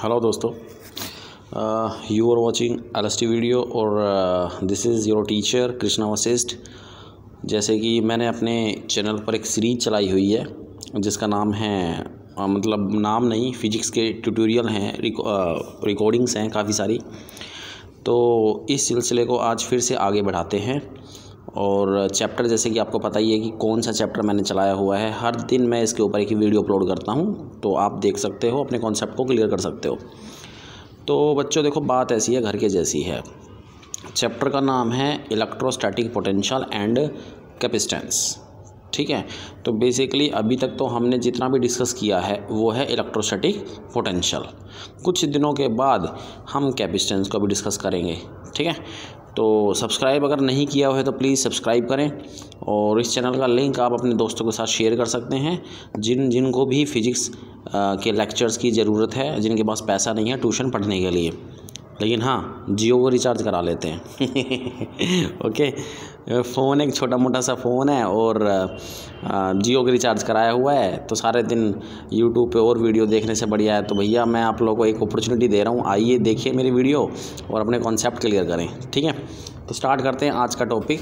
Hello दोस्तों, you are watching LST video और this is your teacher Krishna Vashishtha. जैसे कि मैंने अपने चैनल पर एक सीरीज चलाई हुई है जिसका नाम है मतलब नाम नहीं, फिजिक्स के ट्यूटोरियल हैं, रिकॉर्डिंग्स हैं काफ़ी सारी। तो इस सिलसिले को आज फिर से आगे बढ़ाते हैं और चैप्टर जैसे कि आपको पता ही है कि कौन सा चैप्टर मैंने चलाया हुआ है। हर दिन मैं इसके ऊपर एक वीडियो अपलोड करता हूं, तो आप देख सकते हो, अपने कॉन्सेप्ट को क्लियर कर सकते हो। तो बच्चों देखो, बात ऐसी है, घर के जैसी है। चैप्टर का नाम है इलेक्ट्रोस्टैटिक पोटेंशियल एंड कैपेसिटेंस। ठीक है, तो बेसिकली अभी तक तो हमने जितना भी डिस्कस किया है वो है इलेक्ट्रोस्टैटिक पोटेंशियल। कुछ दिनों के बाद हम कैपेसिटेंस को भी डिस्कस करेंगे। ठीक है, तो सब्सक्राइब अगर नहीं किया हुआ है तो प्लीज़ सब्सक्राइब करें और इस चैनल का लिंक आप अपने दोस्तों के साथ शेयर कर सकते हैं जिनको भी फिजिक्स के लेक्चर्स की ज़रूरत है, जिनके पास पैसा नहीं है ट्यूशन पढ़ने के लिए, लेकिन हाँ जियो को रिचार्ज करा लेते हैं। ओके, फ़ोन एक छोटा मोटा सा फ़ोन है और जियो का रिचार्ज कराया हुआ है, तो सारे दिन यूट्यूब पे और वीडियो देखने से बढ़िया है। तो भैया मैं आप लोगों को एक अपॉर्चुनिटी दे रहा हूँ, आइए देखिए मेरी वीडियो और अपने कॉन्सेप्ट क्लियर करें। ठीक है, तो स्टार्ट करते हैं आज का टॉपिक।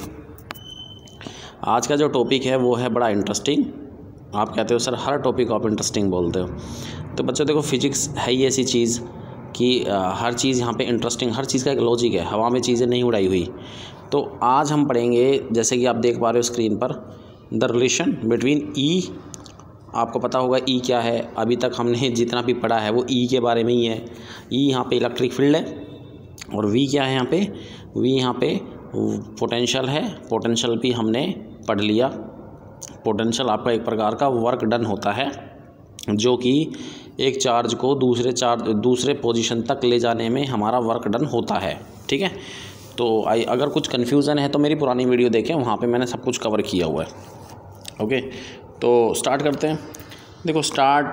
आज का जो टॉपिक है वो है बड़ा इंटरेस्टिंग। आप कहते हो सर हर टॉपिक आप इंटरेस्टिंग बोलते हो। तो बच्चों देखो, फिजिक्स है ही ऐसी चीज़ कि हर चीज़ यहाँ पे इंटरेस्टिंग, हर चीज़ का एक लॉजिक है, हवा में चीज़ें नहीं उड़ाई हुई। तो आज हम पढ़ेंगे, जैसे कि आप देख पा रहे हो स्क्रीन पर, द रिलेशन बिटवीन ई। आपको पता होगा ई क्या है, अभी तक हमने जितना भी पढ़ा है वो ई के बारे में ही है। ई यहाँ पे इलेक्ट्रिक फील्ड है और वी क्या है यहाँ पे, वी यहाँ पे पोटेंशियल है। पोटेंशियल भी हमने पढ़ लिया। पोटेंशियल आपका एक प्रकार का वर्क डन होता है जो कि एक चार्ज को दूसरे पोजीशन तक ले जाने में हमारा वर्क डन होता है। ठीक है, तो अगर कुछ कन्फ्यूज़न है तो मेरी पुरानी वीडियो देखें, वहाँ पे मैंने सब कुछ कवर किया हुआ है। ओके, तो स्टार्ट करते हैं। देखो, स्टार्ट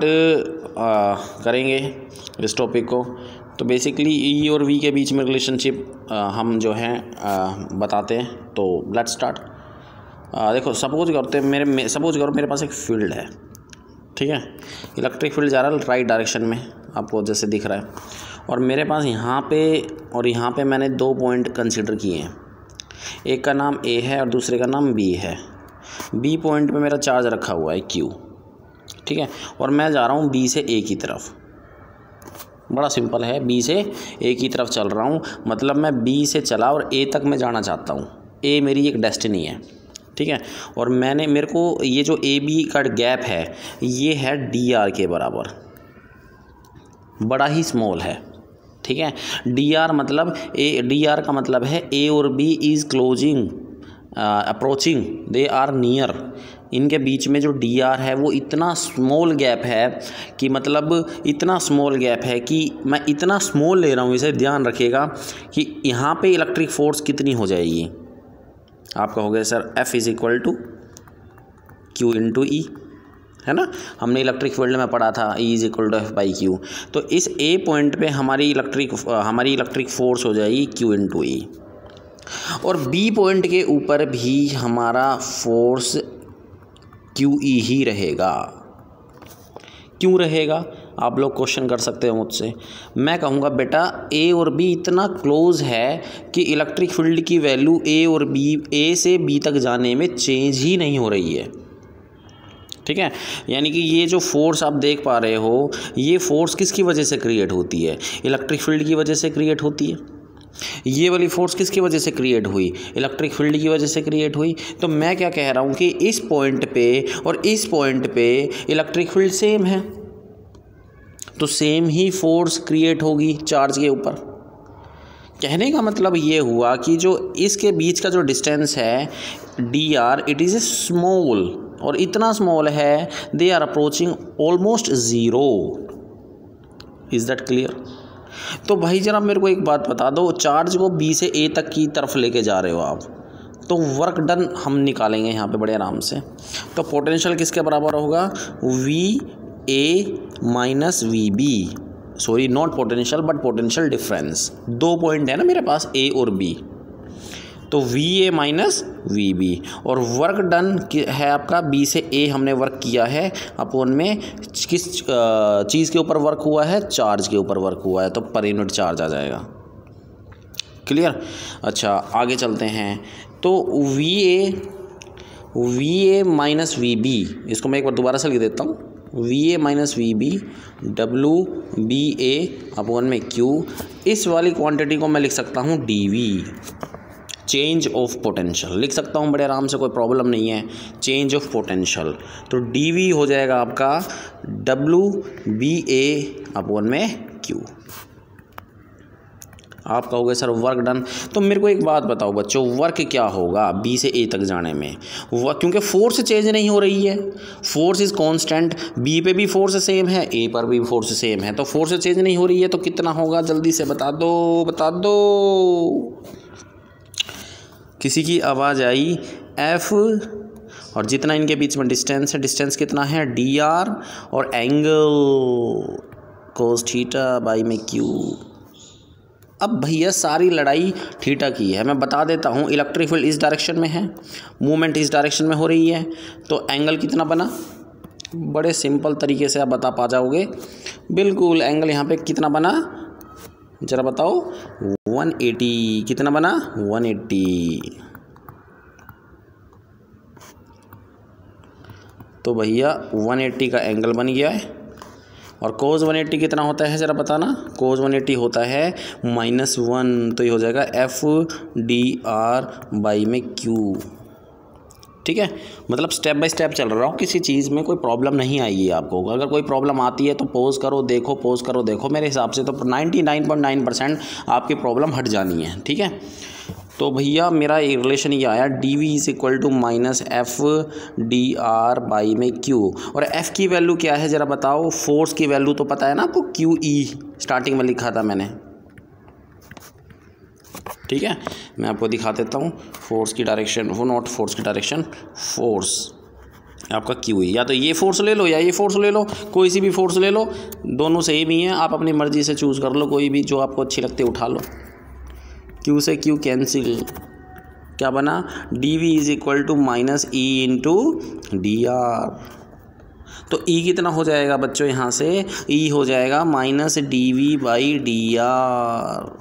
करेंगे इस टॉपिक को। तो बेसिकली ई और वी के बीच में रिलेशनशिप हम जो है बताते हैं। तो लेट्स स्टार्ट। देखो, सपोज करो मेरे पास एक फील्ड है। ठीक है, इलेक्ट्रिक फील्ड जा रहा है राइट डायरेक्शन में, आपको जैसे दिख रहा है, और मेरे पास यहाँ पे और यहाँ पे मैंने दो पॉइंट कंसीडर किए हैं। एक का नाम ए है और दूसरे का नाम बी है। बी पॉइंट पे मेरा चार्ज रखा हुआ है क्यू। ठीक है, और मैं जा रहा हूँ बी से ए की तरफ। बड़ा सिंपल है, बी से ए की तरफ चल रहा हूँ, मतलब मैं बी से चला और ए तक मैं जाना चाहता हूँ। ए मेरी एक डेस्टिनी है। ठीक है, और मेरे को ये जो ए बी का गैप है ये है डी आर के बराबर, बड़ा ही स्मॉल है। ठीक है, डी आर का मतलब है ए और B is closing approaching, they are near. इनके बीच में जो डी आर है वो इतना स्मॉल गैप है कि मैं इतना स्मॉल ले रहा हूँ, इसे ध्यान रखिएगा कि यहाँ पे इलेक्ट्रिक फोर्स कितनी हो जाएगी। आप कहोगे sir F is equal to Q into E, है ना, हमने इलेक्ट्रिक फील्ड में पढ़ा था E is equal to F by Q. तो इस A पॉइंट पे हमारी इलेक्ट्रिक फोर्स हो जाएगी Q इंटू ई, और B पॉइंट के ऊपर भी हमारा फोर्स QE ही रहेगा। क्यों रहेगा, आप लोग क्वेश्चन कर सकते हो मुझसे। मैं कहूँगा बेटा ए और बी इतना क्लोज है कि इलेक्ट्रिक फील्ड की वैल्यू ए से बी तक जाने में चेंज ही नहीं हो रही है। ठीक है, यानी कि ये जो फोर्स आप देख पा रहे हो, ये फोर्स किसकी वजह से क्रिएट होती है, इलेक्ट्रिक फील्ड की वजह से क्रिएट होती है। ये वाली फोर्स किसकी वजह से क्रिएट हुई, इलेक्ट्रिक फील्ड की वजह से क्रिएट हुई। तो मैं क्या कह रहा हूँ कि इस पॉइंट पे और इस पॉइंट पे इलेक्ट्रिक फील्ड सेम है, तो सेम ही फोर्स क्रिएट होगी चार्ज के ऊपर। कहने का मतलब ये हुआ कि जो इसके बीच का जो डिस्टेंस है D R, it is a small, और इतना स्मॉल है they are approaching almost zero. Is that clear. तो भाई जरा मेरे को एक बात बता दो, चार्ज को बी से ए तक की तरफ लेके जा रहे हो आप, तो वर्क डन हम निकालेंगे यहाँ पे बड़े आराम से। तो पोटेंशियल किसके बराबर होगा, V A minus V B, sorry not potential but potential difference. दो पॉइंट है ना मेरे पास, ए और बी। तो V A minus V B, और वर्क डन है आपका बी से ए हमने वर्क किया है अपॉन में किस चीज़ के ऊपर वर्क हुआ है, चार्ज के ऊपर वर्क हुआ है, तो पर यूनिट चार्ज आ जाएगा। क्लियर। अच्छा आगे चलते हैं। तो V A minus V B, इसको मैं एक बार दोबारा से लिख देता हूँ, V A minus V B W B A upon में क्यू, इस वाली क्वांटिटी को मैं लिख सकता हूँ D V, change of potential लिख सकता हूँ बड़े आराम से, कोई प्रॉब्लम नहीं है। चेंज ऑफ पोटेंशियल, तो डी वी हो जाएगा आपका डब्लू बी ए अपॉन में क्यू। आप कहोगे सर वर्क डन, तो मेरे को एक बात बताओ बच्चों, वर्क क्या होगा बी से ए तक जाने में, क्योंकि फोर्स चेंज नहीं हो रही है, फोर्स इज कांस्टेंट, बी पे भी फोर्स सेम है, ए पर भी फोर्स सेम है, तो फोर्स चेंज नहीं हो रही है, तो कितना होगा जल्दी से बता दो, बता दो। किसी की आवाज़ आई एफ, और जितना इनके बीच में डिस्टेंस है, डिस्टेंस कितना है डी आर, और एंगल कोस थीटा बाई में क्यू। अब भैया सारी लड़ाई थीटा की है, मैं बता देता हूँ। इलेक्ट्रिक फील्ड इस डायरेक्शन में है, मूवमेंट इस डायरेक्शन में हो रही है, तो एंगल कितना बना, बड़े सिंपल तरीके से आप बता पा जाओगे बिल्कुल। एंगल यहाँ पे कितना बना ज़रा बताओ, 180, कितना बना 180। तो भैया 180 का एंगल बन गया है, और कोस 180 कितना होता है ज़रा बताना, कोस 180 होता है -1, तो ये हो जाएगा एफ डी आर बाई में क्यू। ठीक है, मतलब स्टेप बाय स्टेप चल रहा हूँ, किसी चीज़ में कोई प्रॉब्लम नहीं आएगी आपको। अगर कोई प्रॉब्लम आती है तो पॉज करो देखो, पॉज करो देखो, मेरे हिसाब से तो 99.9% आपकी प्रॉब्लम हट जानी है। ठीक है, तो भैया मेरा रिलेशन ये आया D V is equal to minus F D R by में क्यू, और एफ़ की वैल्यू क्या है ज़रा बताओ, फोर्स की वैल्यू तो पता है ना आपको, क्यू ई स्टार्टिंग में लिखा था मैंने। ठीक है, मैं आपको दिखा देता हूँ फोर्स की डायरेक्शन, वो नॉट फोर्स की डायरेक्शन, फोर्स आपका क्यू ई, या तो ये फोर्स ले लो या ये फोर्स ले लो, कोई सी भी फोर्स ले लो, दोनों सेम ही है, आप अपनी मर्ज़ी से चूज़ कर लो, कोई भी जो आपको अच्छी लगती है उठा लो। क्यू से क्यू कैंसिल, क्या बना d V is equal to minus E into d R, तो ई कितना हो जाएगा बच्चों, यहाँ से ई हो जाएगा minus d V by d R.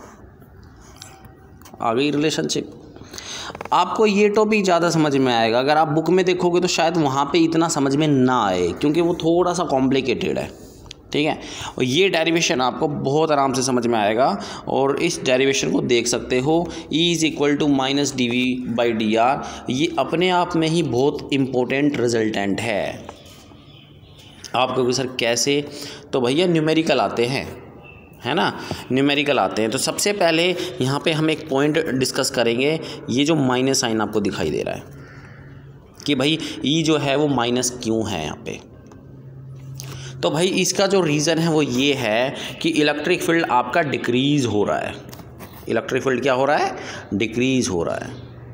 आ गई रिलेशनशिप। आपको ये टॉपिक ज़्यादा समझ में आएगा, अगर आप बुक में देखोगे तो शायद वहाँ पे इतना समझ में ना आए, क्योंकि वो थोड़ा सा कॉम्प्लिकेटेड है। ठीक है, और ये डेरिवेशन आपको बहुत आराम से समझ में आएगा, और इस डेरिवेशन को देख सकते हो, E is equal to minus d V by d R, ये अपने आप में ही बहुत इम्पोर्टेंट रिजल्टेंट है। आप कहोगे सर कैसे, तो भैया न्यूमेरिकल आते हैं, है ना, न्यूमेरिकल आते हैं। तो सबसे पहले यहाँ पे हम एक पॉइंट डिस्कस करेंगे, ये जो माइनस साइन आपको दिखाई दे रहा है कि भाई E जो है वो माइनस क्यों है यहाँ पे, तो भाई इसका जो रीज़न है वो ये है कि इलेक्ट्रिक फील्ड आपका डिक्रीज़ हो रहा है। इलेक्ट्रिक फील्ड क्या हो रहा है, डिक्रीज़ हो रहा है,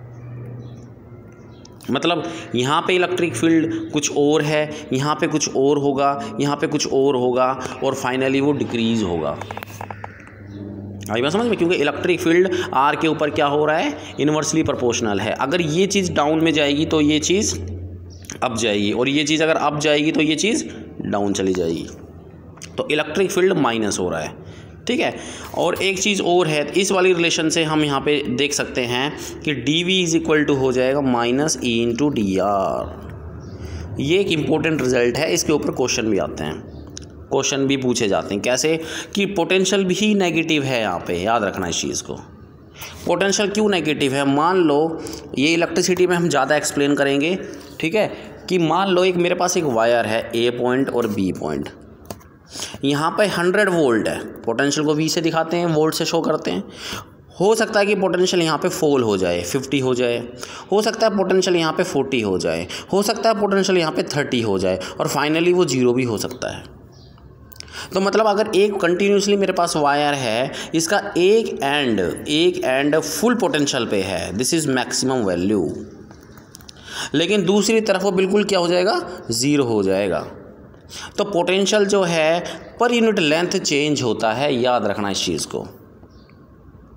मतलब यहाँ पे इलेक्ट्रिक फील्ड कुछ और है, यहाँ पे कुछ और होगा, यहाँ पे कुछ और होगा, और फाइनली वो डिक्रीज़ होगा। आई बात समझ में, क्योंकि इलेक्ट्रिक फील्ड आर के ऊपर क्या हो रहा है, इन्वर्सली प्रोपोर्शनल है। अगर ये चीज़ डाउन में जाएगी तो ये चीज़ अप जाएगी, और ये चीज़ अगर अप जाएगी तो ये चीज़ डाउन चली जाएगी, तो इलेक्ट्रिक फील्ड माइनस हो रहा है। ठीक है, और एक चीज़ और है, इस वाली रिलेशन से हम यहाँ पे देख सकते हैं कि d V is equal to हो जाएगा minus E into d R. ये एक इम्पोर्टेंट रिजल्ट है, इसके ऊपर क्वेश्चन भी आते हैं, क्वेश्चन भी पूछे जाते हैं। कैसे कि पोटेंशियल भी नेगेटिव है, यहाँ पे याद रखना इस चीज़ को। पोटेंशियल क्यों नेगेटिव है, मान लो ये इलेक्ट्रिसिटी में हम ज़्यादा एक्सप्लेन करेंगे। ठीक है, कि मान लो एक मेरे पास एक वायर है, ए पॉइंट और बी पॉइंट, यहाँ पे 100 वोल्ट है, पोटेंशियल को वी से दिखाते हैं, वोल्ट से शो करते हैं। हो सकता है कि पोटेंशियल यहाँ पे फॉल हो जाए, 50 हो जाए, हो सकता है पोटेंशियल यहाँ पे 40 हो जाए, हो सकता है पोटेंशियल यहाँ पे 30 हो जाए, और फाइनली वो 0 भी हो सकता है। तो मतलब अगर एक कंटिन्यूसली मेरे पास वायर है, इसका एक एंड फुल पोटेंशियल पे है, दिस इज़ मैक्सिमम वैल्यू, लेकिन दूसरी तरफ वो बिल्कुल क्या हो जाएगा, 0 हो जाएगा। तो पोटेंशियल जो है पर यूनिट लेंथ चेंज होता है, याद रखना इस चीज़ को।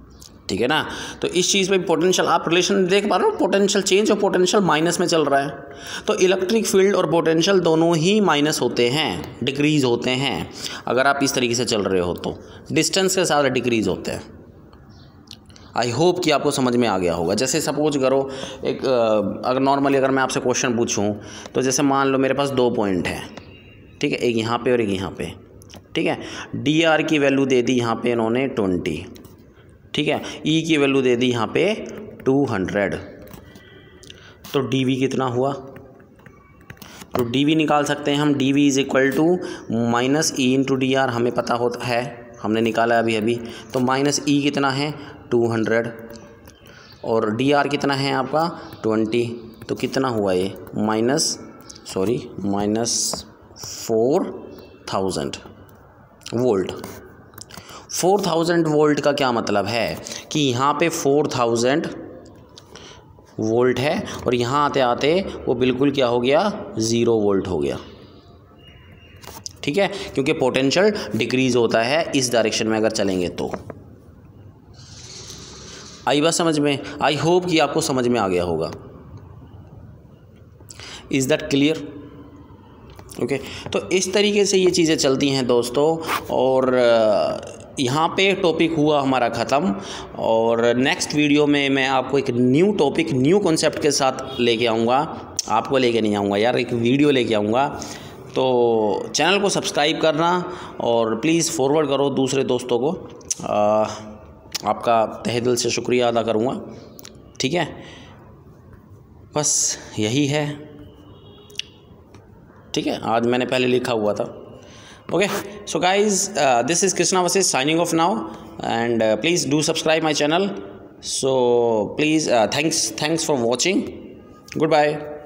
ठीक है ना। तो इस चीज़ में पोटेंशियल आप रिलेशन देख पा रहे हो, पोटेंशियल चेंज और पोटेंशियल माइनस में चल रहा है। तो इलेक्ट्रिक फील्ड और पोटेंशियल दोनों ही माइनस होते हैं, डिक्रीज़ होते हैं। अगर आप इस तरीके से चल रहे हो तो डिस्टेंस के साथ डिक्रीज़ होते हैं। आई होप कि आपको समझ में आ गया होगा। जैसे सपोज करो एक अगर नॉर्मली अगर मैं आपसे क्वेश्चन पूछूं तो जैसे मान लो मेरे पास 2 पॉइंट हैं, ठीक है, एक यहाँ पे और एक यहाँ पे, ठीक है। डी आर की वैल्यू दे दी यहाँ पे इन्होंने 20, ठीक है। ई की वैल्यू दे दी यहाँ पे 200। तो डी वी कितना हुआ? तो डी वी निकाल सकते हैं हम। D V is equal to minus E into d R, हमें पता होता है, हमने निकाला अभी। तो माइनस ई कितना है 200 और डी आर कितना है आपका 20। तो कितना हुआ ये माइनस 4000 वोल्ट। 4000 वोल्ट का क्या मतलब है कि यहाँ पे 4000 वोल्ट है और यहाँ आते आते वो बिल्कुल क्या हो गया 0 वोल्ट हो गया, ठीक है, क्योंकि पोटेंशियल डिक्रीज होता है इस डायरेक्शन में अगर चलेंगे तो। आई बात समझ में? आई होप कि आपको समझ में आ गया होगा। Is that clear? ओके, तो इस तरीके से ये चीज़ें चलती हैं दोस्तों। और यहाँ पे टॉपिक हुआ हमारा ख़त्म और नेक्स्ट वीडियो में मैं आपको एक न्यू टॉपिक, न्यू कॉन्सेप्ट के साथ लेके आऊँगा। आपको लेके नहीं आऊँगा यार, एक वीडियो लेके आऊँगा। तो चैनल को सब्सक्राइब करना और प्लीज़ फॉरवर्ड करो दूसरे दोस्तों को। आपका तहे दिल से शुक्रिया अदा करूँगा, ठीक है। बस यही है, ठीक है। आज मैंने पहले लिखा हुआ था। Okay, so guys, this is Krishna Vashishtha signing off now and please do subscribe my channel. So please thanks for watching. Good bye.